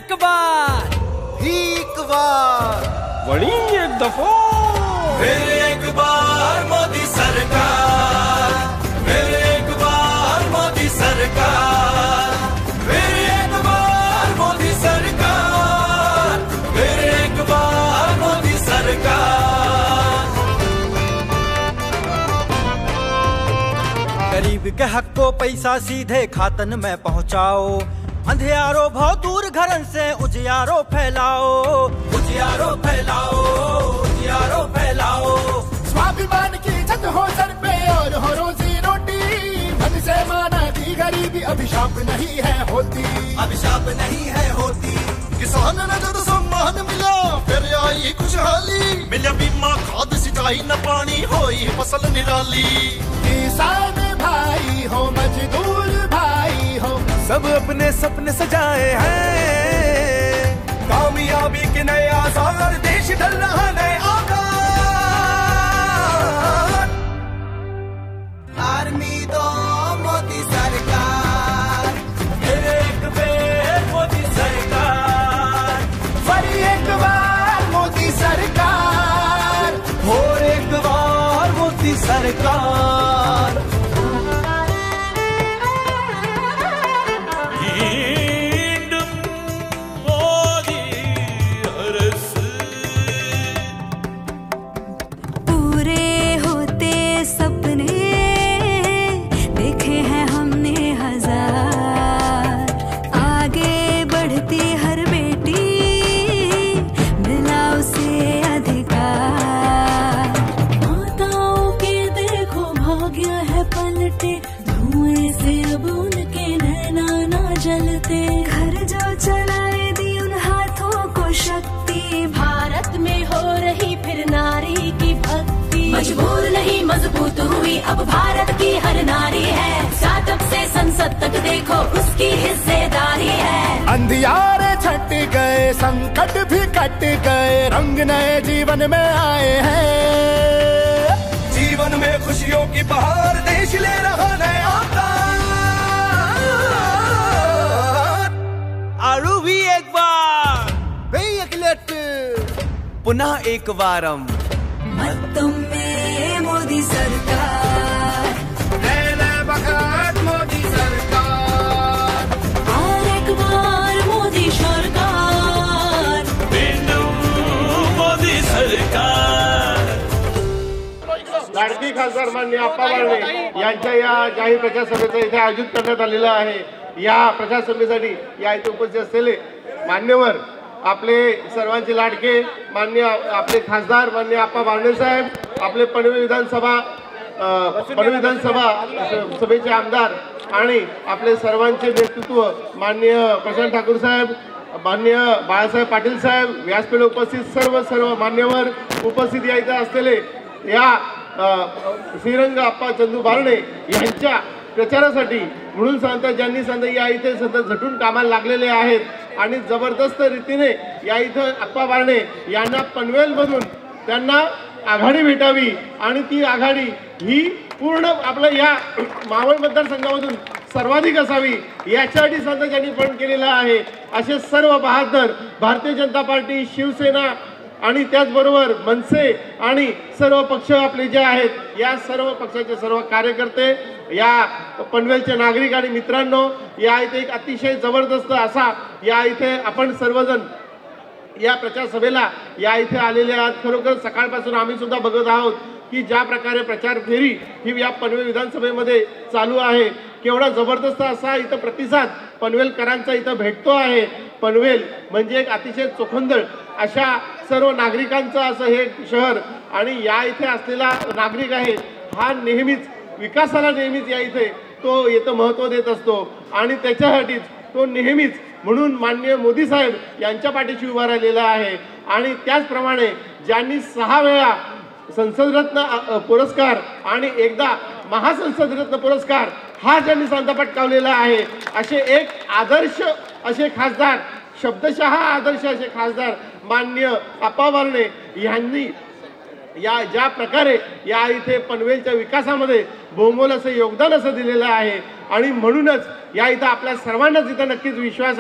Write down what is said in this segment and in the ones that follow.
एक बार वड़ी एक दफा फिर एक बार मोदी सरकार, फिर एक बार मोदी सरकार, फिर एक बार मोदी सरकार, फिर एक बार मोदी सरकार। गरीब के हक को पैसा सीधे खातन में पहुँचाओ, अंधियारो बहुत दूर घरन से उजियारो फैलाओ, उजियारो फैलाओ, उजियारो फैलाओ। स्वाभिमान की छत हो सर पे और हो रोजी रोटी, मन से माना की गरीबी अभिशाप नहीं है होती, अभिशाप नहीं है होती। किसान ने जब सम्मान मिला फिर आई खुशहाली, मिला बीमा खाद सिंचाई न पानी होई फसल निराली। किसान भाई हो मजदूर भाई हो, सब अपने सपने सजाए हैं, कामयाबी के नए आसार, देश ढल रहा नए आकार। आर्मी दो मोदी सरकार, फिर एक बार मोदी सरकार, फिर एक बार मोदी सरकार, और एक बार मोदी सरकार। धुएं से अब उनके नैना ना जलते, घर जो चलाए दी उन हाथों को शक्ति, भारत में हो रही फिर नारी की भक्ति। मजबूर नहीं मजबूत हुई अब भारत की हर नारी है, स्टार्टअप से संसद तक देखो उसकी हिस्सेदारी है। अंधियारे छट गए संकट भी कट गए, रंग नए जीवन में आए हैं, जीवन में खुशियों की बहार, देश ले रहा नया अवतार। आरू भी एक बार पुनः एक बारम मतम में मोदी सरकार, मोदी सरकार, और एक बार मोदी सरकार, मोदी सरकार। लाडकी खासदार माननीय आप्पा बाळणे यांच्या या जाहीर प्रचार सभेचं इथे आयोजित करण्यात आलेलं आहे। या प्रचार सभेसाठी या इथे उपस्थित असलेले मान्यवर, आपले सर्वांचे लाडके माननीय आपले खासदार माननीय आप्पा बाळणे साहेब, आपले पनवेल विधानसभा सभेचे आमदार आणि आपले सर्वांचे नेतृत्व माननीय प्रशांत ठाकूर साहेब, माननीय बाळासाहेब पाटील साहेब, व्यासपीठावर उपस्थित सर्व मान्यवर, उपस्थित या इथे असलेले या श्रीरंग आप्पा चंदू बारणे यांच्या प्रचारासाठी म्हणून सांगता ज्यांनी सांगता या इथे सतत झटून कामाला लागलेले आहेत आणि जबरदस्त रीतीने या इथे आप्पा बारणे यांना पनवेलमधून त्यांना आघाडी भेटावी आणि ती आघाडी ही पूर्ण आपल्या या मावळ मतदारसंघामधून सर्वाधिक असावी याच्यासाठी सांगता ज्यांनी पण केलेलं आहे। असे सर्व बहादर भारतीय जनता पार्टी, शिवसेना आणि त्याचबरोबर मनसे आणि सर्व पक्ष आपले जे आहेत या सर्व पक्षाचे सर्व कार्यकर्ते, या पनवेलचे नागरिक आणि मित्रांनो, या इथे एक अतिशय जबरदस्त असा या इथे आपण सर्वजण या प्रचार सभेला या इथे आलेले आहात। खरोखर सकाळपासून आम्ही सुद्धा बघत आहोत की ज्या प्रकारे प्रचार फेरी ही या पनवेल विधानसभेमध्ये चालू आहे, केवढा जबरदस्त असा इथं प्रतिसाद पनवेलकरांचा इथं भेटतो आहे। पनवेल म्हणजे एक अतिशय चोखंदळ अशा सर्व नागरिकांचं असं हे शहर आणि या इथे असलेला नागरिक आहे हा नेहमीच विकासाला नेहमीच या इथे तो येतं महत्त्व देत असतो आणि त्याच्यासाठीच तो नेहमीच म्हणून माननीय मोदी साहेब यांच्या पाठीशी उभा राहिलेला आहे। आणि त्याचप्रमाणे ज्यांनी 6 वेळा संसदरत्न पुरस्कार आणि एकदा महासंसदरत्न पुरस्कार हा ज्यांनी सांधा पटकावलेला आहे, असे एक आदर्श असे खासदार, शब्दशः आदर्श असे खासदार माननीय आप्पा बाळणे यांनी या ज्या प्रकारे या इथे पनवेलच्या विकासामध्ये बहुमोल असं योगदान असं दिलेलं आहे आणि म्हणूनच या इथं आपल्या सर्वांनाच इथं नक्कीच विश्वास आहे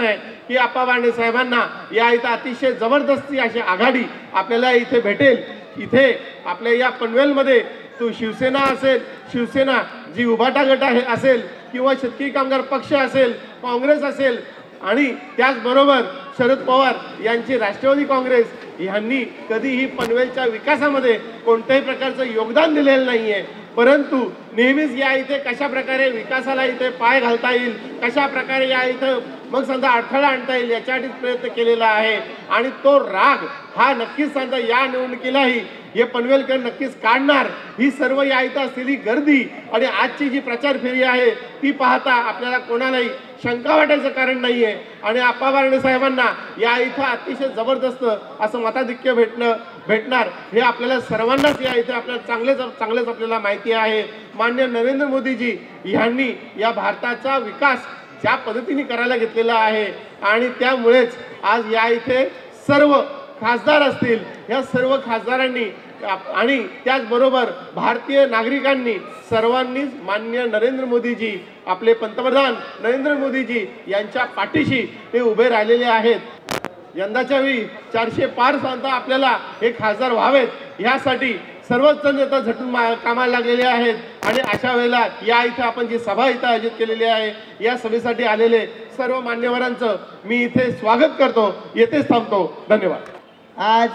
की आप्पा बारणे साहेबांना या इथं अतिशय जबरदस्ती अशी आघाडी आपल्याला इथे भेटेल। इथे आपल्या या पनवेलमध्ये तो शिवसेना असेल, शिवसेना जी उभाटा गट आहे असेल किंवा शेतकरी कामगार पक्ष असेल, काँग्रेस असेल आणि त्याचबरोबर शरद पवार यांची राष्ट्रवादी काँग्रेस यांनी कधीही पनवेलच्या विकासामध्ये कोणत्याही प्रकारचं योगदान दिलेलं नाहीये। परंतु नेहमीच या इथे कशा प्रकारे विकासाला इथे पाय घालता येईल, कशा प्रकारे या इथं मग समजा अडथळा आणता येईल याच्यासाठीच प्रयत्न केलेला आहे। आणि तो राग हा नक्कीच समजा या निवडणुकीलाही हे पनवेलकर नक्कीच काढणार। ही सर्व या इथं असलेली गर्दी आणि आजची जी प्रचार फेरी आहे ती पाहता आपल्याला कोणालाही शंका वाटायचं कारण नाहीये। आणि आप्पा बारणे साहेबांना या इथं अतिशय जबरदस्त असं मताधिक्य भेटणार हे आपल्याला सर्वांनाच या इथे आपल्याला चांगलेच आपल्याला माहिती आहे। माननीय नरेंद्र मोदीजी यांनी या भारताचा विकास ज्या पद्धतीने करायला घेतलेला आहे आणि त्यामुळेच आज या इथे सर्व खासदार असतील, या सर्व खासदारांनी आणि त्याचबरोबर भारतीय नागरिकांनी सर्वांनीच माननीय नरेंद्र मोदीजी आपले पंतप्रधान नरेंद्र मोदीजी यांच्या पाठीशी ते उभे राहिलेले आहेत। यंदाच्या वेळी 400 पार सांगता आपल्याला हे खासदार व्हावेत यासाठी सर्वच जण आता झटून कामाला लागलेले आहेत। आणि अशा वेळेला या इथं आपण जी सभा इथं आयोजित केलेली आहे या सभेसाठी आलेले सर्व मान्यवरांचं मी इथे स्वागत करतो, येथेच थांबतो। धन्यवाद। आज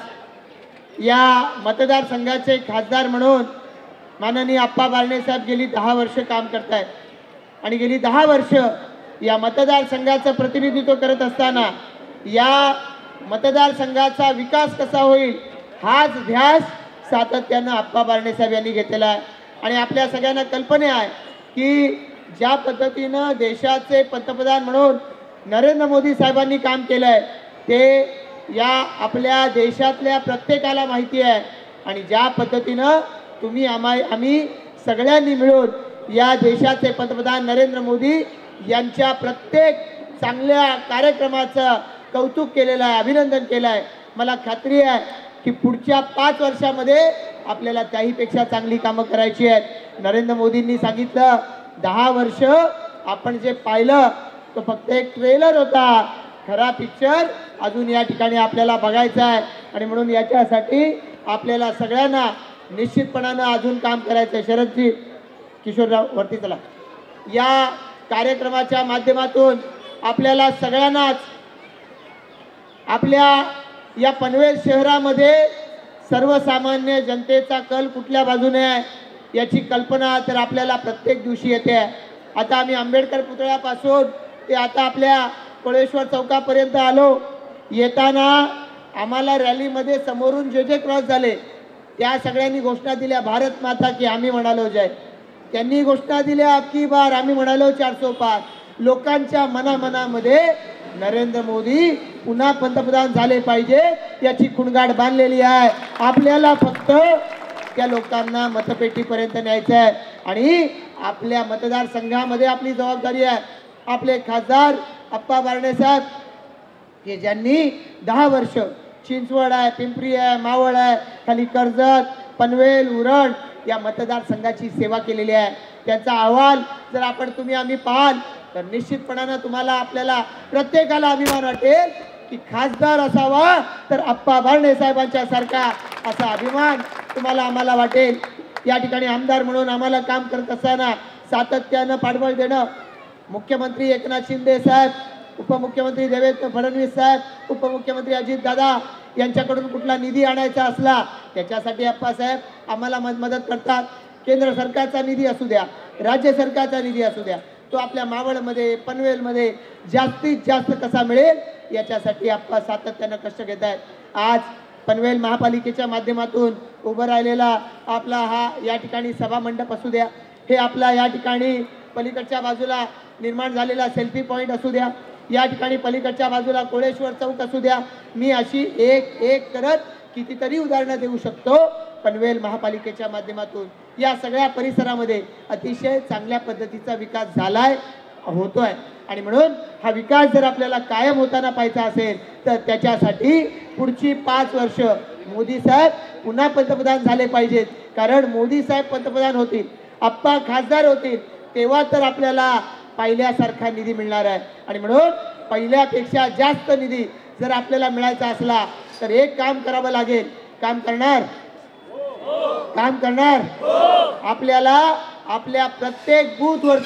या मतदारसंघाचे खासदार म्हणून माननीय आप्पा बारणे साहेब गेली 10 वर्ष काम करतायत आणि गेली 10 वर्ष या मतदारसंघाचं प्रतिनिधित्व करत असताना या मतदारसंघाचा विकास कसा होईल हाच ध्यास सातत्यानं आप्पा बारणे साहेब यांनी घेतलेला आहे। आणि आपल्या सगळ्यांना कल्पना आहे की ज्या पद्धतीनं देशाचे पंतप्रधान म्हणून नरेंद्र मोदी साहेबांनी काम केलं आहे ते या आपल्या देशातल्या प्रत्येकाला माहिती आहे। आणि ज्या पद्धतीनं तुम्ही आम्ही सगळ्यांनी मिळून या देशाचे पंतप्रधान नरेंद्र मोदी यांच्या प्रत्येक चांगल्या कार्यक्रमाचं कौतुक केलेलं आहे, अभिनंदन केलं आहे। मला खात्री आहे की पुढच्या 5 वर्षामध्ये आपल्याला त्याहीपेक्षा चांगली कामं करायची आहेत। नरेंद्र मोदींनी सांगितलं 10 वर्ष आपण जे पाहिलं तो फक्त एक ट्रेलर होता, खरा पिक्चर अजून या ठिकाणी आपल्याला बघायचा आहे। आणि म्हणून याच्यासाठी आपल्याला सगळ्यांना निश्चितपणानं अजून काम करायचं आहे। शरदजी किशोरराव वरती चला। या कार्यक्रमाच्या माध्यमातून आपल्याला सगळ्यांनाच आपल्या या पनवेल शहरामध्ये सर्वसामान्य जनतेचा कल कुठल्या बाजूने आहे याची कल्पना तर आपल्याला प्रत्येक दिवशी येते। आता आम्ही आंबेडकर पुतळ्यापासून ते आता आपल्या कोळेश्वर चौकापर्यंत आलो। येताना आम्हाला रॅलीमध्ये समोरून जे क्रॉस झाले त्या सगळ्यांनी घोषणा दिल्या भारत माता की, आम्ही म्हणालो जय। त्यांनी घोषणा दिल्या अबकी बार, आम्ही म्हणालो 400 पार। लोकांच्या मनामध्ये नरेंद्र मोदी पुन्हा पंतप्रधान झाले पाहिजे याची खुणगाड बांधलेली आहे। आपल्याला फक्त त्या लोकांना मतपेटीपर्यंत न्यायचं आहे आणि आपल्या मतदारसंघामध्ये आपली जबाबदारी आहे। आपले खासदार आप्पा बारणे साहेब की ज्यांनी 10 वर्ष चिंचवड आहे, पिंपरी आहे, मावळ आहे, खाली कर्जत, पनवेल, उरण या मतदारसंघाची सेवा केलेली आहे, त्यांचा अहवाल जर आम्ही पाहाल तर निश्चितपणानं तुम्हाला आपल्याला प्रत्येकाला अभिमान वाटेल की खासदार असावा तर आप्पा बारणे साहेबांच्या सारखा असा अभिमान तुम्हाला आम्हाला वाटेल। या ठिकाणी आमदार म्हणून आम्हाला काम करत असताना सातत्यानं पाठबळ देणं मुख्यमंत्री एकनाथ शिंदे साहेब, उपमुख्यमंत्री देवेंद्र फडणवीस साहेब, उपमुख्यमंत्री अजित दादा यांच्याकडून कुठला निधी आणायचा असला त्याच्यासाठी आप्पा साहेब आम्हाला मदत करतात। केंद्र सरकारचा निधी असू द्या, राज्य सरकारचा निधी असू द्या, तो आपल्या मावळमध्ये पनवेलमध्ये जास्तीत जास्त कसा मिळेल याच्यासाठी आप्पा सातत्यानं कष्ट घेत आहेत। आज पनवेल महापालिकेच्या माध्यमातून उभं राहिलेला आपला हा या ठिकाणी सभा मंडप असू द्या, हे आपला या ठिकाणी पलीकडच्या बाजूला निर्माण झालेला सेल्फी पॉईंट असू द्या, या ठिकाणी पलीकडच्या बाजूला कोळेश्वर चौक असू द्या, मी अशी एक करत कितीतरी उदाहरणं देऊ शकतो। पनवेल महापालिकेच्या माध्यमातून या सगळ्या परिसरामध्ये अतिशय चांगल्या पद्धतीचा विकास झालाय, होतोय। आणि म्हणून हा विकास जर आपल्याला कायम होताना पाहायचा असेल तर त्याच्यासाठी पुढची 5 वर्ष मोदी साहेब पुन्हा पंतप्रधान झाले पाहिजेत। कारण मोदी साहेब पंतप्रधान होतील, आप्पा खासदार होतील तेव्हा तर आपल्याला पाहिल्यासारखा निधी मिळणार आहे। आणि म्हणून पहिल्यापेक्षा जास्त निधी जर आपल्याला मिळायचा असला तर एक काम करावं लागेल. काम करणार आपल्याला आपल्या प्रत्येक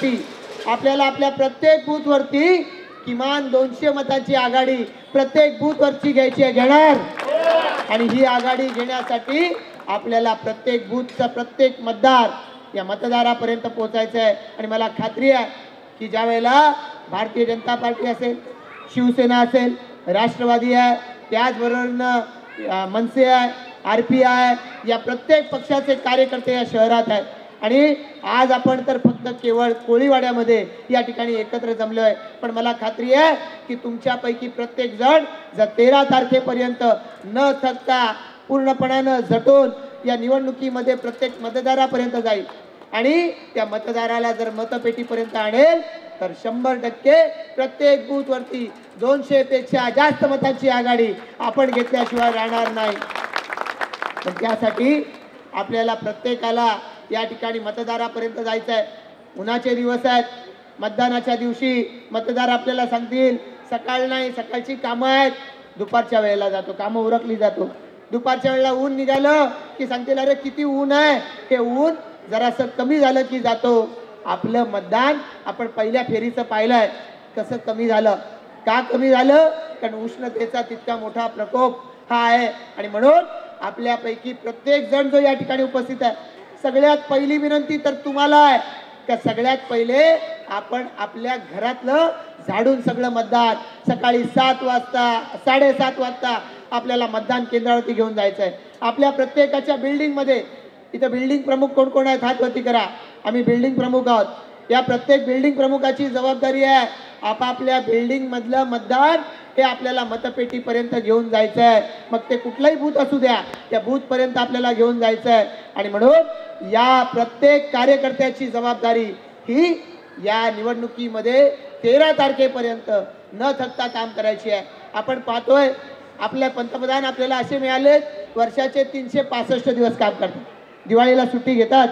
बूथ वरती किमान 200 मतांची आघाडी प्रत्येक बूथ वरची घेणार. आणि ही आघाडी घेण्यासाठी आपल्याला प्रत्येक बूथचा प्रत्येक मतदार या मतदारापर्यंत पोहोचायचं आहे. आणि मला खात्री आहे की ज्या वेळेला भारतीय जनता पार्टी असेल, शिवसेना असेल, राष्ट्रवादी आहे, त्याचबरोबर मनसे आहे, RPI या प्रत्येक पक्षाचे कार्यकर्ते या शहरात आहेत. आणि आज आपण तर फक्त केवळ कोळीवाड्यामध्ये या ठिकाणी एकत्र जमलो आहे. पण मला खात्री आहे की तुमच्यापैकी प्रत्येक जण जर 13 तारखेपर्यंत न थकता पूर्णपणानं झटून या निवडणुकीमध्ये प्रत्येक मतदारापर्यंत जाईल आणि त्या मतदाराला जर मतपेटीपर्यंत आणेल तर 100% प्रत्येक बूथ वरती 200 पेक्षा जास्त मतांची आघाडी आपण घेतल्याशिवाय राहणार नाही. पण त्यासाठी आपल्याला प्रत्येकाला या ठिकाणी मतदारापर्यंत जायचं आहे. उन्हाचे दिवस आहेत. मतदानाच्या दिवशी मतदार आपल्याला सांगतील सकाळ नाही, सकाळची कामं आहेत, दुपारच्या वेळेला जातो, कामं उरकली जातो. दुपारच्या वेळेला ऊन निघालं की सांगतील अरे किती ऊन आहे, हे ऊन जरासं कमी झालं की जातो. आपलं मतदान आपण पहिल्या फेरीचं पाहिलंय कसं कमी झालं. का कमी झालं? कारण उष्णतेचा तितका मोठा प्रकोप हा आहे. आणि म्हणून आपल्यापैकी प्रत्येक जण जो या ठिकाणी उपस्थित आहे, सगळ्यात पहिली विनंती तर तुम्हाला आहे का सगळ्यात पहिले आपण आपल्या घरातलं झाडून सगळं मतदान सकाळी 7 वाजता 7:30 वाजता आपल्याला मतदान केंद्रावरती घेऊन जायचं आहे. आपल्या प्रत्येकाच्या बिल्डिंगमध्ये इथं बिल्डिंग प्रमुख कोण कोण आहेत हातवरती करा. आम्ही बिल्डिंग प्रमुख आहोत. या प्रत्येक बिल्डिंग प्रमुखाची जबाबदारी आहे आपापल्या बिल्डिंग मधलं मतदान हे आपल्याला मतपेटीपर्यंत घेऊन जायचं आहे. मग ते कुठलाही बूथ असू द्या, त्या बूथ पर्यंत आपल्याला घेऊन जायचं आहे. आणि म्हणून या प्रत्येक कार्यकर्त्याची जबाबदारी ही या निवडणुकीमध्ये 13 तारखेपर्यंत न थकता काम करायची आहे. आपण पाहतोय आपले पंतप्रधान आपल्याला असे मिळाले वर्षाचे 365 दिवस काम करतात. दिवाळीला सुट्टी घेतात,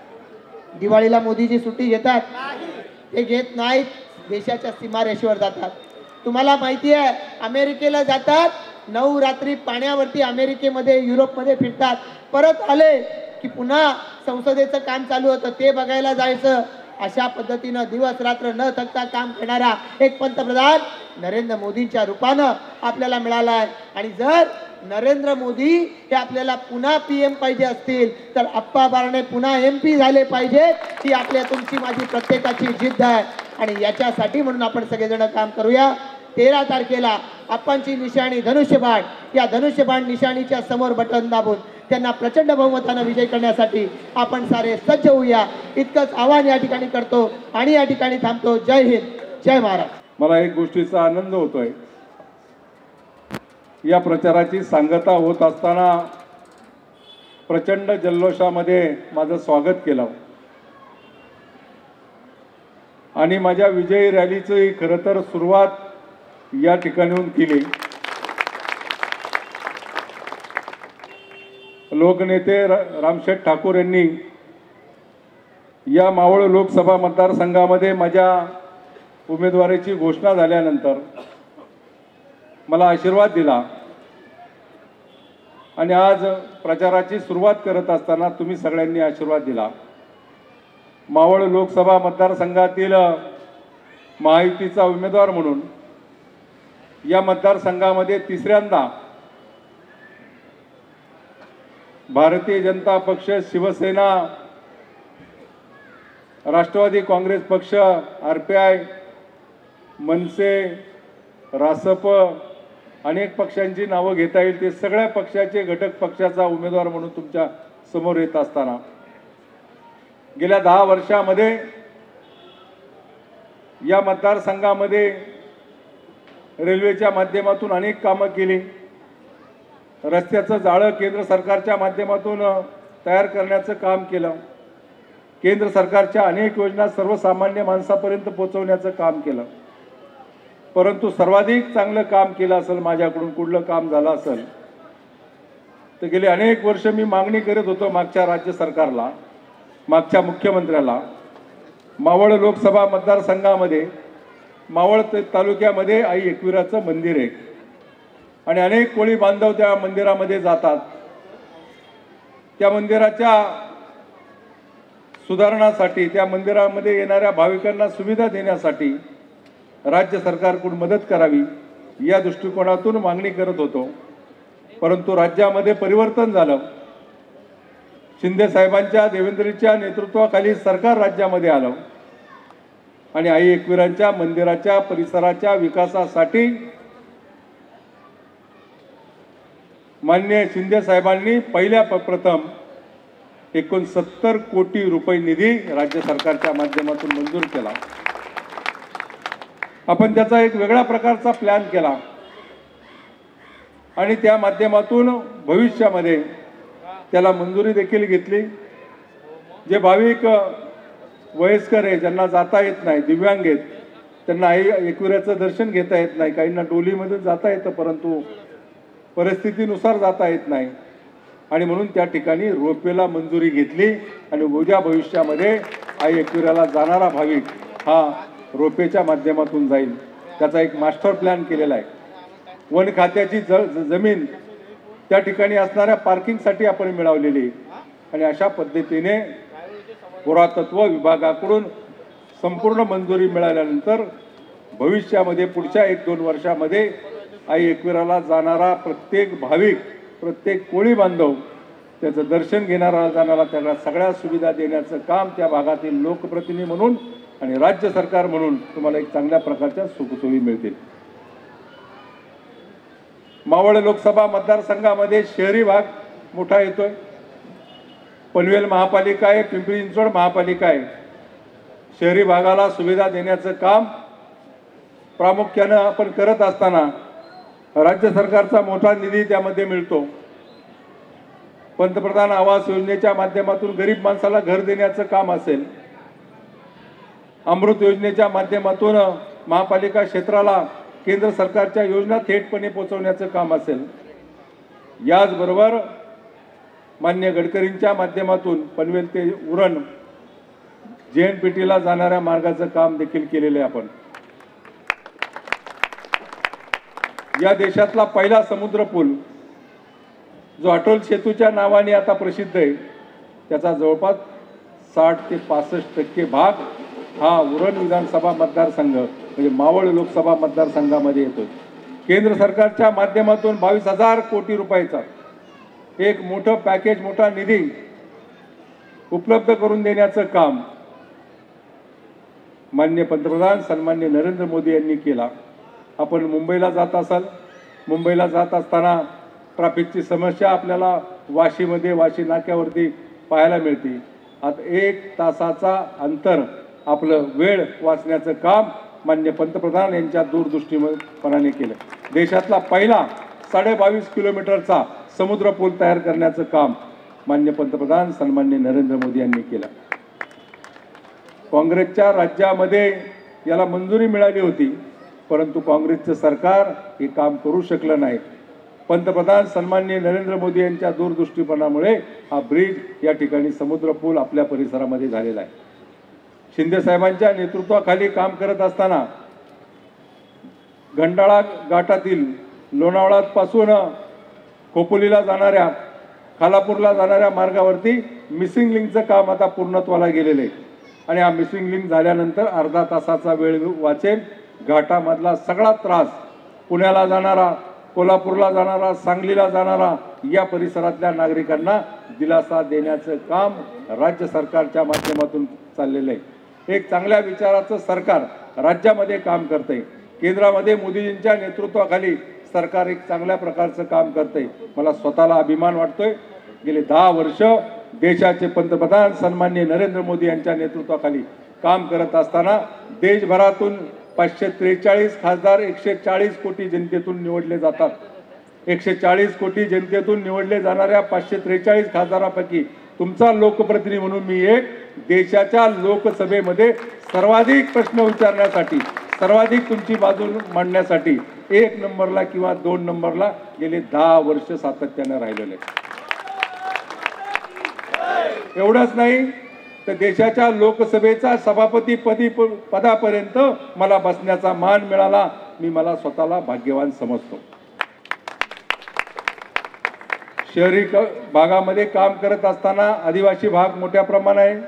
दिवाळीला मोदीजी सुट्टी घेतात, ते घेत नाहीत, देशाच्या सीमारेषेवर जातात. तुम्हाला माहिती आहे अमेरिकेला जातात, 9 रात्री पाण्यावरती अमेरिकेमध्ये युरोपमध्ये फिरतात, परत आले की पुन्हा संसदेचं काम चालू होतं ते बघायला जायचं. अशा पद्धतीनं दिवस रात्र न थकता काम करणारा एक पंतप्रधान नरेंद्र मोदींच्या रूपानं आपल्याला मिळाला आहे. आणि जर नरेंद्र मोदी हे आपल्याला पुन्हा PM पाहिजे असतील तर अप्पा बारणे पुन्हा MP झाले पाहिजे. ही आपल्या तुमची माझी प्रत्येकाची जिद्द आहे. आणि याच्यासाठी म्हणून आपण सगळेजण काम करूया. 13 तारखेला आपणची निशाणी धनुष्यबाण, या धनुष्यबाण निशाणीच्या समोर बटन दाबून त्यांना प्रचंड बहुमतानं विजय करण्यासाठी आपण सारे सज्ज होऊया. इतकंच आवाहन या ठिकाणी करतो आणि या ठिकाणी थांबतो. जय हिंद, जय महाराष्ट्र. मला एक गोष्टीचा आनंद होतोय, या प्रचाराची सांगता होत असताना प्रचंड जल्लोषामध्ये माझं स्वागत केलं आणि माझ्या विजयी रॅलीची खरं तर सुरुवात या ठिकाणून केली. लोकनेते रामशेठ ठाकूर यांनी या मावळ लोकसभा मतदारसंघामध्ये माझ्या उमेदवारीची घोषणा झाल्यानंतर मला आशीर्वाद दिला आणि आज प्रचाराची सुरुवात करत असताना तुम्ही सगळ्यांनी आशीर्वाद दिला. मावळ लोकसभा मतदारसंघातील महायुतीचा उमेदवार म्हणून या मतदारसंघामध्ये तिसऱ्यांदा भारतीय जनता पक्ष, शिवसेना, राष्ट्रवादी काँग्रेस पक्ष, RPI, मनसे, रासप अनेक पक्षांची नावं घेता येईल ते सगळ्या पक्षाचे घटक पक्षाचा उमेदवार म्हणून तुमच्या समोर येत असताना गेल्या 10 वर्षामध्ये या मतदारसंघामध्ये रेल्वेच्या माध्यमातून अनेक कामं केली. रस्त्याचं जाळं केंद्र सरकारच्या माध्यमातून तयार करण्याचं काम केलं. केंद्र सरकारच्या अनेक योजना सर्वसामान्य माणसापर्यंत पोहोचवण्याचं काम केलं. परंतु सर्वाधिक चांगलं काम केलं असेल, माझ्याकडून कुठलं काम झालं असेल तर गेले अनेक वर्ष मी मागणी करत होतो मागच्या राज्य सरकारला, मागच्या मुख्यमंत्र्याला, मावळ लोकसभा मतदारसंघामध्ये मावळ तालुक्यामध्ये आई एकविराचं मंदिर आहे आणि अनेक कोळी बांधव त्या मंदिरामध्ये जातात. त्या मंदिराच्या सुधारणासाठी, त्या मंदिरामध्ये येणाऱ्या भाविकांना सुविधा देण्यासाठी राज्य सरकारकडून मदत करावी या दृष्टिकोनातून मागणी करत होतो. परंतु राज्यामध्ये परिवर्तन झालं. शिंदे साहेबांच्या, देवेंद्रजीच्या नेतृत्वाखाली सरकार राज्यामध्ये आलं आणि आई एकविरांच्या मंदिराच्या परिसराच्या विकासासाठी माननीय शिंदे साहेबांनी पहिल्या प्रथम 69 कोटी रुपये निधी राज्य सरकारच्या माध्यमातून मंजूर केला. आपण त्याचा एक वेगळ्या प्रकारचा प्लॅन केला आणि त्या माध्यमातून भविष्यामध्ये त्याला मंजुरी देखील घेतली. जे भाविक वयस्कर आहे, ज्यांना जाता येत नाही, दिव्यांग आहेत, त्यांना आई एकविराचं दर्शन घेता येत नाही, काहींना डोलीमधून जाता येतं परंतु परिस्थितीनुसार जाता येत नाही आणि म्हणून त्या ठिकाणी रोपवेला मंजुरी घेतली आणि उद्या भविष्यामध्ये आई एकविराला जाणारा भाविक हा रोपवेच्या माध्यमातून जाईल. त्याचा एक मास्टर प्लॅन केलेला आहे. वन खात्याची जमीन त्या ठिकाणी असणाऱ्या पार्किंगसाठी आपण मिळवलेली आणि अशा पद्धतीने पुरातत्व विभागाकडून संपूर्ण मंजुरी मिळाल्यानंतर भविष्यामध्ये पुढच्या 1-2 वर्षामध्ये आई एकविराला जाणारा प्रत्येक भाविक, प्रत्येक कोळी बांधव त्याचं दर्शन घेणारा जाणारा त्यांना सगळ्या सुविधा देण्याचं काम त्या भागातील लोकप्रतिनिधी म्हणून आणि राज्य सरकार म्हणून तुम्हाला एक चांगल्या प्रकारच्या सुखसोयी मिळतील. मावळ लोकसभा मतदारसंघामध्ये शहरी भाग मोठा येतोय. पनवेल महापालिका आहे, पिंपरी चिंचवड महापालिका आहे. शहरी भागाला सुविधा देण्याचं काम प्रामुख्यानं आपण करत असताना राज्य सरकारचा मोठा निधी त्यामध्ये मिळतो. पंतप्रधान आवास योजनेच्या माध्यमातून गरीब माणसाला घर देण्याचं काम असेल, अमृत योजनेच्या माध्यमातून महापालिका क्षेत्राला केंद्र सरकारच्या योजना थेटपणे पोहोचवण्याचं काम असेल, याचबरोबर मान्य गडकरींच्या माध्यमातून पनवेल ते उरण JNPTला जाणाऱ्या मार्गाचं काम देखील केलेलं आहे. आपण या देशातला पहिला समुद्र पूल जो अटल सेतूच्या नावाने आता प्रसिद्ध आहे, त्याचा जवळपास 60 ते 65% भाग हा उरण विधानसभा मतदारसंघ म्हणजे मावळ लोकसभा मतदारसंघामध्ये येतो. केंद्र सरकारच्या माध्यमातून 22,000 कोटी रुपयाचा एक मोठं पॅकेज, मोठा निधी उपलब्ध करून देण्याचं काम माननीय पंतप्रधान सन्माननीय नरेंद्र मोदी यांनी केला. आपण मुंबईला जात असाल, मुंबईला जात असताना ट्रॅफिकची समस्या आपल्याला वाशीमध्ये, वाशी नाक्यावरती पाहायला मिळते. आता 1 तासाचा अंतर आपलं वेळ वाचण्याचं काम माननीय पंतप्रधान यांच्या दूरदृष्टीपणाने केलं. देशातला पहिला 22.5 किलोमीटरचा समुद्र पूल तयार करण्याचं काम माननीय पंतप्रधान सन्माननीय नरेंद्र मोदी यांनी केलं. काँग्रेसच्या राज्यामध्ये याला मंजुरी मिळाली होती, परंतु काँग्रेसचं सरकार हे काम करू शकलं नाही. पंतप्रधान सन्माननीय नरेंद्र मोदी यांच्या दूरदृष्टीपणामुळे हा ब्रिज या ठिकाणी समुद्र पूल आपल्या परिसरामध्ये झालेला आहे. शिंदे साहेबांच्या नेतृत्वाखाली काम करत असताना घंटाळा घाटातील लोणावळापासून खोपोलीला जाणाऱ्या, खालापूरला जाणाऱ्या मार्गावरती मिसिंग लिंकचं काम आता पूर्णत्वाला गेलेलं आहे आणि हा मिसिंग लिंक झाल्यानंतर अर्धा तासाचा वेळ वाचेल. घाटामधला सगळा त्रास पुण्याला जाणारा, कोल्हापूरला जाणारा, सांगलीला जाणारा या परिसरातल्या नागरिकांना दिलासा देण्याचं काम राज्य सरकारच्या माध्यमातून चाललेलं आहे. एक चांगल्या विचाराचं सरकार राज्यामध्ये काम करतंय. केंद्रामध्ये मोदीजींच्या नेतृत्वाखाली सरकार एक चांगल्या प्रकारचं काम करतंय. मला स्वतःला अभिमान वाटतोय. गेले 10 वर्ष देशाचे पंतप्रधान सन्माननीय नरेंद्र मोदी यांच्या नेतृत्वाखाली काम करत असताना देशभरातून 543 खासदार 140 कोटी जनतेतून निवडले जातात. 140 कोटी जनतेतून निवडले जाणाऱ्या 543 खासदारापैकी तुमचा लोकप्रतिनिधी म्हणून मी एक देशाच्या लोकसभेमध्ये सर्वाधिक प्रश्न विचारण्यासाठी, सर्वाधिक तुमची बाजू मांडण्यासाठी 1 नंबरला किंवा 2 नंबरला गेले 10 वर्ष सातत्याने राहिलेले. एवढंच नाही तर देशाच्या लोकसभेचा सभापती पदापर्यंत मला बसण्याचा मान मिळाला. मी मला स्वतःला भाग्यवान समजतो. शहरी भागामध्ये काम करत असताना आदिवासी भाग मोठ्या प्रमाणात आहे.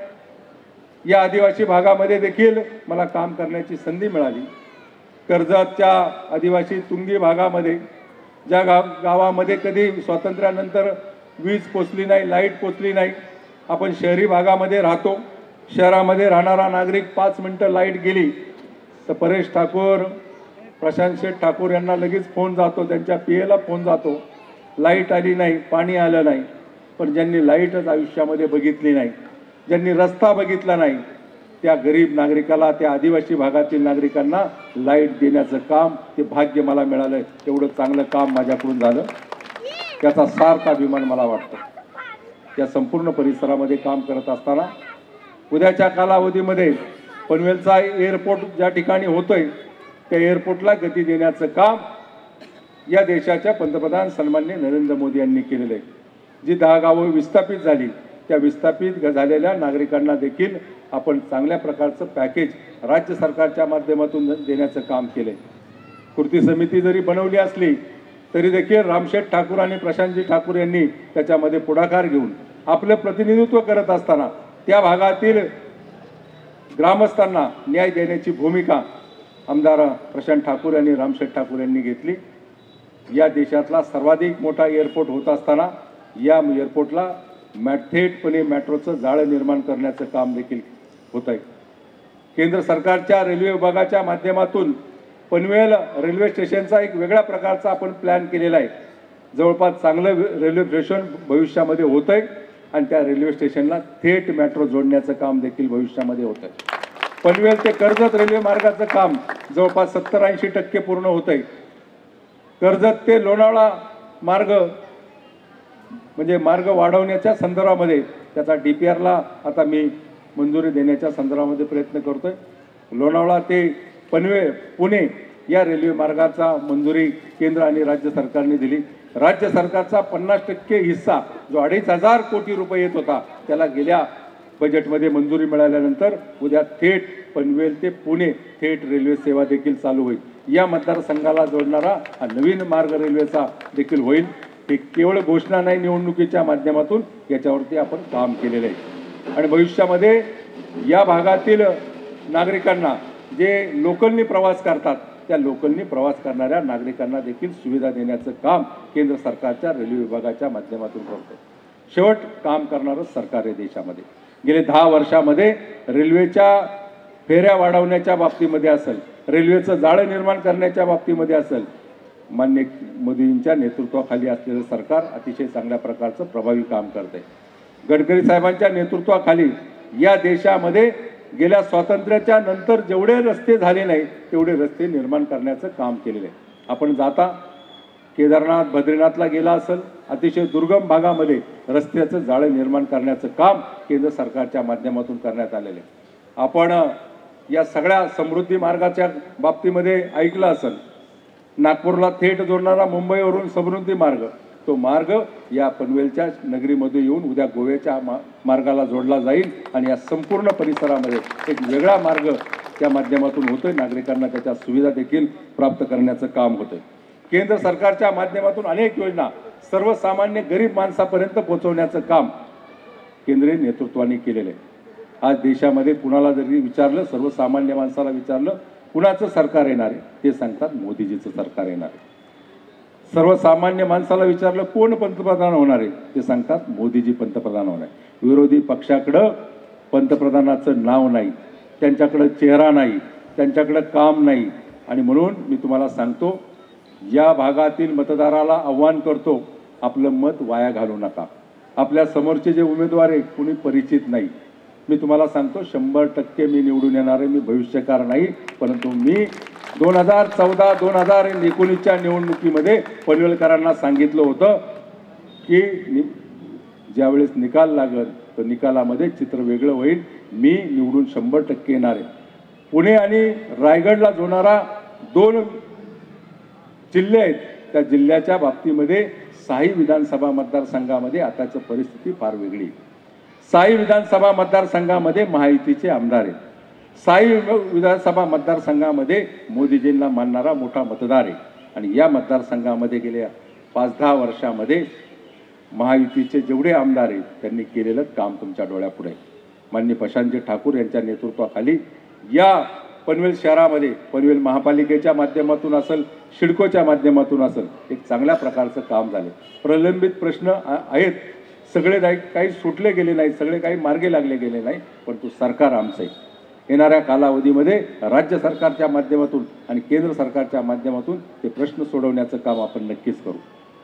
या आदिवासी भागामध्ये देखील मला काम करण्याची संधी मिळाली. कर्जतच्या आदिवासी तुंगी भागामध्ये ज्या गावामध्ये कधी स्वातंत्र्यानंतर वीज पोचली नाही, लाईट पोचली नाही, आपण शहरी भागामध्ये राहतो. शहरामध्ये राहणारा नागरिक 5 मिनिटं लाईट गेली तर परेश ठाकूर, प्रशांत शेठ ठाकूर यांना लगेच फोन जातो, त्यांच्या PA फोन जातो. लाईट आली नाही, पाणी आलं नाही. पण ज्यांनी लाईटच आयुष्यामध्ये बघितली नाही, ज्यांनी रस्ता बघितला नाही, त्या गरीब नागरिकाला, त्या आदिवासी भागातील नागरिकांना लाईट देण्याचं काम, ते भाग्य मला मिळालं. एवढं चांगलं काम माझ्याकडून झालं, त्याचा सार्थ अभिमान मला वाटतो. या संपूर्ण परिसरामध्ये काम करत असताना उद्याच्या कालावधीमध्ये पनवेलचा एअरपोर्ट ज्या ठिकाणी होतोय त्या एअरपोर्टला गती देण्याचं काम या देशाच्या पंतप्रधान सन्माननीय नरेंद्र मोदी यांनी केलेलं आहे. जी 10 गावं विस्थापित झाली, त्या विस्थापित झालेल्या नागरिकांना देखील आपण चांगल्या प्रकारचं पॅकेज राज्य सरकारच्या माध्यमातून देण्याचं काम केलंय. कृती समिती जरी बनवली असली तरी देखील रामशेठ ठाकूर आणि प्रशांतजी ठाकूर यांनी त्याच्यामध्ये पुढाकार घेऊन आपलं प्रतिनिधित्व करत असताना त्या भागातील ग्रामस्थांना न्याय देण्याची भूमिका आमदार प्रशांत ठाकूर आणि रामशेठ ठाकूर यांनी घेतली. या देशातला सर्वाधिक मोठा एअरपोर्ट होत असताना या एअरपोर्टला थेटपणे मेट्रोचं जाळं निर्माण करण्याचं काम देखील होत आहे. केंद्र सरकारच्या रेल्वे विभागाच्या माध्यमातून पनवेल रेल्वे स्टेशनचा एक वेगळ्या प्रकारचा आपण प्लॅन केलेला आहे. जवळपास चांगलं रेल्वे स्टेशन भविष्यामध्ये होत आहे आणि त्या रेल्वे स्टेशनला थेट मेट्रो जोडण्याचं काम देखील भविष्यामध्ये होत आहे. पनवेल ते कर्जत रेल्वे मार्गाचं काम जवळपास 70-80% पूर्ण होत आहे. कर्जत ते लोणावळा मार्ग म्हणजे मार्ग वाढवण्याच्या संदर्भामध्ये त्याचा DPRला आता मी मंजुरी देण्याच्या संदर्भामध्ये प्रयत्न करतोय. लोणावळा ते पनवेल पुणे या रेल्वे मार्गाचा मंजुरी केंद्र आणि राज्य सरकारने दिली. राज्य सरकारचा 50% हिस्सा जो 2,500 कोटी रुपये येत होता त्याला गेल्या बजेटमध्ये मंजुरी मिळाल्यानंतर उद्या थेट पनवेल ते पुणे थेट रेल्वे सेवा देखील चालू होईल. या मतदारसंघाला जोडणारा हा नवीन मार्ग रेल्वेचा देखील होईल. हे केवळ घोषणा नाही, निवडणुकीच्या माध्यमातून याच्यावरती आपण काम केलेलं आहे. आणि भविष्यामध्ये या भागातील नागरिकांना जे लोकलनी प्रवास करतात त्या लोकलनी प्रवास करणाऱ्या नागरिकांना देखील सुविधा देण्याचं काम केंद्र सरकारच्या रेल्वे विभागाच्या माध्यमातून करतो. शेवट काम करणारं सरकार आहे देशामध्ये. गेले 10 वर्षामध्ये रेल्वेच्या फेऱ्या वाढवण्याच्या बाबतीमध्ये असेल, रेल्वेचं जाळं निर्माण करण्याच्या बाबतीमध्ये असेल, माननीय मोदींच्या नेतृत्वाखाली असलेलं सरकार अतिशय चांगल्या प्रकारचं प्रभावी काम करत आहे. गडकरी साहेबांच्या नेतृत्वाखाली या देशामध्ये गेल्या स्वातंत्र्याच्या नंतर जेवढे रस्ते झाले नाही तेवढे रस्ते निर्माण करण्याचं काम केलेलं आहे. आपण जाता केदारनाथ बद्रीनाथला गेला असेल, अतिशय दुर्गम भागामध्ये रस्त्याचं जाळं निर्माण करण्याचं काम केंद्र सरकारच्या माध्यमातून करण्यात आलेलं आहे. आपण या सगळ्या समृद्धी मार्गाच्या बाबतीमध्ये ऐकलं असेल, नागपूरला थेट जोडणारा मुंबईवरून समृद्धी मार्ग, तो मार्ग या पनवेलच्या नगरीमध्ये येऊन उद्या गोव्याच्या मार्गाला जोडला जाईल आणि या संपूर्ण परिसरामध्ये एक वेगळा मार्ग त्या माध्यमातून होतोय. नागरिकांना त्याच्या सुविधा देखील प्राप्त करण्याचं काम होतंय. केंद्र सरकारच्या माध्यमातून अनेक योजना सर्वसामान्य गरीब माणसापर्यंत पोहोचवण्याचं काम केंद्रीय नेतृत्वाने केलेलं आहे. आज देशामध्ये कुणाला जरी विचारलं, सर्वसामान्य माणसाला विचारलं कुणाचं सरकार येणार आहे, ते सांगतात मोदीजीचं सरकार येणार आहे. सर्वसामान्य माणसाला विचारलं कोण पंतप्रधान होणार आहे, ते सांगतात मोदीजी पंतप्रधान होणार आहे. विरोधी पक्षाकडं पंतप्रधानाचं नाव नाही, त्यांच्याकडं चेहरा नाही, त्यांच्याकडं काम नाही. आणि म्हणून मी तुम्हाला सांगतो, या भागातील मतदाराला आव्हान करतो, आपलं मत वाया घालू नका. आपल्या समोरचे जे उमेदवार आहे कुणी परिचित नाही. मी तुम्हाला सांगतो 100% मी निवडून येणार आहे. मी भविष्यकार नाही, परंतु मी 2014-2019च्या निवडणुकीमध्ये पनवेलकरांना सांगितलं होतं की ज्यावेळेस निकाल लागेल तर निकालामध्ये चित्र वेगळं होईल. मी निवडून 100% येणार आहे. पुणे आणि रायगडला जोडणारा 2 जिल्हे आहेत, त्या जिल्ह्याच्या बाबतीमध्ये 6 विधानसभा मतदारसंघामध्ये आताची परिस्थिती फार वेगळी. साई विधानसभा मतदारसंघामध्ये महायुतीचे आमदार आहेत. साई विधानसभा मतदारसंघामध्ये मोदीजींना मानणारा मोठा मतदार आहे. आणि या मतदारसंघामध्ये गेल्या 5-10 वर्षामध्ये महायुतीचे जेवढे आमदार आहेत त्यांनी केलेलं काम तुमच्या डोळ्यापुढे आहे. माननीय प्रशांतजी ठाकूर यांच्या नेतृत्वाखाली या पनवेल शहरामध्ये पनवेल महापालिकेच्या माध्यमातून असेल, सिडकोच्या माध्यमातून असेल, एक चांगल्या प्रकारचं काम झालं. प्रलंबित प्रश्न आहेत, सगळे काही सुटले गेले नाही, सगळे काही मार्गे लागले गेले नाही, परंतु सरकार आमचं आहे. येणाऱ्या कालावधीमध्ये राज्य सरकारच्या माध्यमातून आणि केंद्र सरकारच्या माध्यमातून ते प्रश्न सोडवण्याचं काम आपण नक्कीच करू.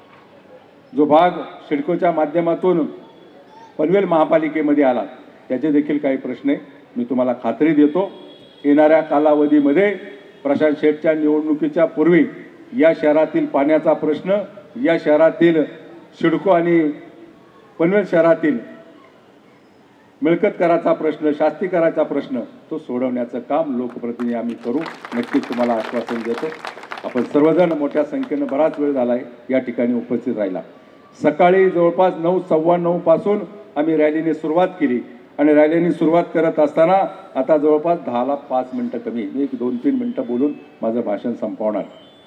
जो भाग सिडकोच्या माध्यमातून पनवेल महापालिकेमध्ये आला त्याचे देखील काही प्रश्न आहे. मी तुम्हाला खात्री देतो, येणाऱ्या कालावधीमध्ये प्रशांत शेठच्या निवडणुकीच्या पूर्वी या शहरातील पाण्याचा प्रश्न, या शहरातील सिडको आणि पनवेल शहरातील मिळकत कराचा प्रश्न, शास्ती कराचा प्रश्न तो सोडवण्याचं काम लोकप्रतिनिधी आम्ही करू. नक्कीच तुम्हाला आश्वासन देतो. आपण सर्वजण मोठ्या संख्येनं बराच वेळ झाला आहे या ठिकाणी उपस्थित राहिला. सकाळी जवळपास 9:15 पासून आम्ही रॅलीने सुरुवात केली आणि रॅलीने सुरुवात करत असताना आता जवळपास 10ला 5 मिनटं कमी, मी 1-2-3 मिनटं बोलून माझं भाषण संपवणार.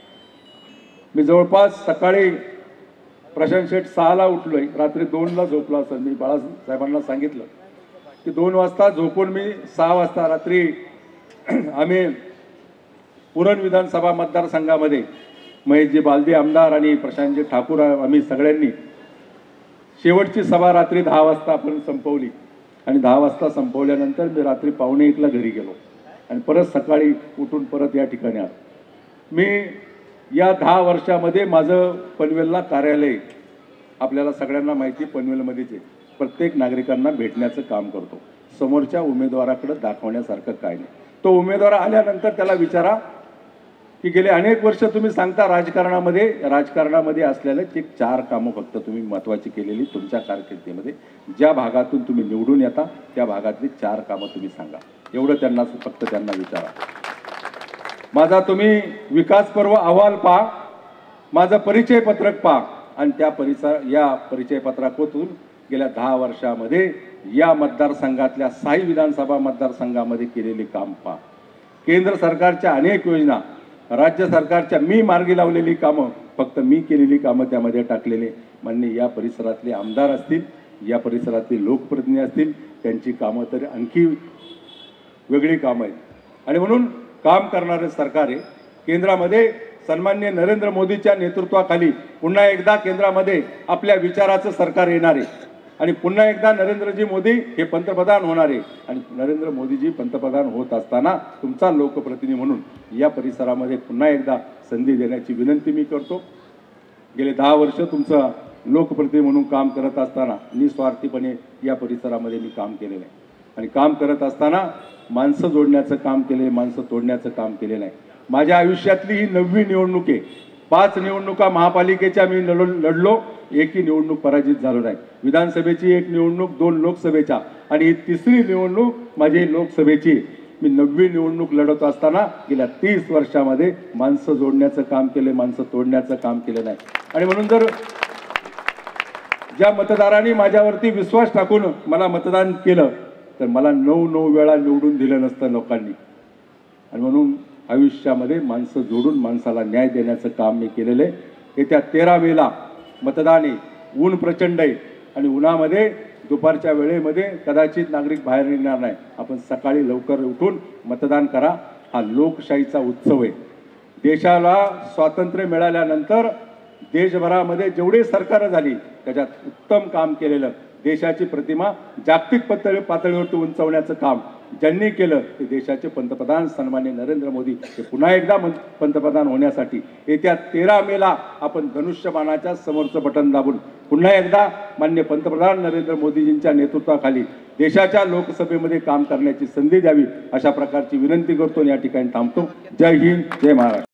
मी जवळपास सकाळी प्रशांत शेठ 6ला उठलोय, रात्री 2ला झोपलो असेल. मी बाळासाहेबांना सांगितलं की 2 वाजता झोपून मी 6 वाजता रात्री आम्ही पुरण विधानसभा मतदारसंघामध्ये महेशजी बालदी आमदार आणि प्रशांतजी ठाकूर आम्ही सगळ्यांनी शेवटची सभा रात्री 10 वाजता आपण संपवली आणि 10 वाजता संपवल्यानंतर मी रात्री 1:45ला घरी गेलो आणि परत सकाळी उठून परत या ठिकाणी आलो. मी या 10 वर्षामध्ये माझं पनवेलला कार्यालय, आपल्याला सगळ्यांना माहिती पनवेलमध्येच आहे, प्रत्येक नागरिकांना भेटण्याचं काम करतो. समोरच्या उमेदवाराकडे दाखवण्यासारखं काय नाही. तो उमेदवार आल्यानंतर त्याला विचारा की गेले अनेक वर्ष तुम्ही सांगता राजकारणामध्ये असलेले ते 4 कामं फक्त तुम्ही महत्त्वाची केलेली तुमच्या कारकिर्दीमध्ये, ज्या भागातून तुम्ही निवडून येता त्या भागातली 4 कामं तुम्ही सांगा. एवढं फक्त त्यांना विचारा. माझा तुम्ही विकास पर्व अहवाल पहा, माझं परिचय पत्रक पहा आणि या परिचय पत्रकातून गेल्या 10 वर्षामध्ये या मतदारसंघातल्या साई विधानसभा मतदारसंघामध्ये केलेले काम पहा. केंद्र सरकारच्या अनेक योजना, राज्य सरकारच्या मी मार्गी लावलेली कामं, फक्त मी केलेली कामं त्यामध्ये टाकलेले. माननीय या परिसरातले आमदार असतील, या परिसरातले लोकप्रतिनिधी असतील, त्यांची कामं तर आणखी वेगळी कामं आहेत. आणि म्हणून काम करणारे सरकार आहे. केंद्रामध्ये सन्माननीय नरेंद्र मोदीच्या नेतृत्वाखाली पुन्हा एकदा केंद्रामध्ये आपल्या विचाराचं सरकार येणार आहे आणि पुन्हा एकदा नरेंद्रजी मोदी हे पंतप्रधान होणार आहे. आणि नरेंद्र मोदीजी पंतप्रधान होत असताना तुमचा लोकप्रतिनिधी म्हणून या परिसरामध्ये पुन्हा एकदा संधी देण्याची विनंती मी करतो. गेले 10 वर्ष तुमचा लोकप्रतिनिधी म्हणून काम करत असताना निस्वार्थीपणे या परिसरामध्ये मी काम केलेलं आहे आणि काम करत असताना माणसं जोडण्याचं काम केले, माणसं तोडण्याचं काम केलेलं नाही. माझ्या आयुष्यातली ही 9वी निवडणूक आहे. 5 निवडणुका महापालिकेच्या मी लढलो, एकही निवडणूक पराजित झालो नाही. विधानसभेची 1 निवडणूक, 2 लोकसभेच्या आणि ही 3री निवडणूक माझी लोकसभेची. मी 9वी निवडणूक लढत असताना गेल्या 30 वर्षामध्ये माणसं जोडण्याचं काम केले, माणसं तोडण्याचं काम केलं नाही. आणि म्हणून जर ज्या मतदारांनी माझ्यावरती विश्वास टाकून मला मतदान केलं तर मला 9 वेळा निवडून दिलं नसतं लोकांनी. आणि म्हणून आयुष्यामध्ये माणसं जोडून माणसाला न्याय देण्याचं काम मी केलेलं आहे. येत्या 13 मेला मतदान आहे. ऊन प्रचंड आहे आणि उन्हामध्ये दुपारच्या वेळेमध्ये कदाचित नागरिक बाहेर निघणार नाही. आपण सकाळी लवकर उठून मतदान करा. हा लोकशाहीचा उत्सव आहे. देशाला स्वातंत्र्य मिळाल्यानंतर देशभरामध्ये जेवढे सरकारं झाली त्याच्यात उत्तम काम केलेलं, देशाची प्रतिमा जागतिक पातळीवरती उंचवण्याचं काम ज्यांनी केलं ते देशाचे पंतप्रधान सन्माननीय नरेंद्र मोदी हे पुन्हा एकदा पंतप्रधान होण्यासाठी येत्या 13 मेला आपण धनुष्यबाणाच्या समोरचं बटन दाबून पुन्हा एकदा माननीय पंतप्रधान नरेंद्र मोदीजींच्या नेतृत्वाखाली देशाच्या लोकसभेमध्ये काम करण्याची संधी द्यावी अशा प्रकारची विनंती करतो. या ठिकाणी थांबतो. जय हिंद, जय महाराष्ट्र.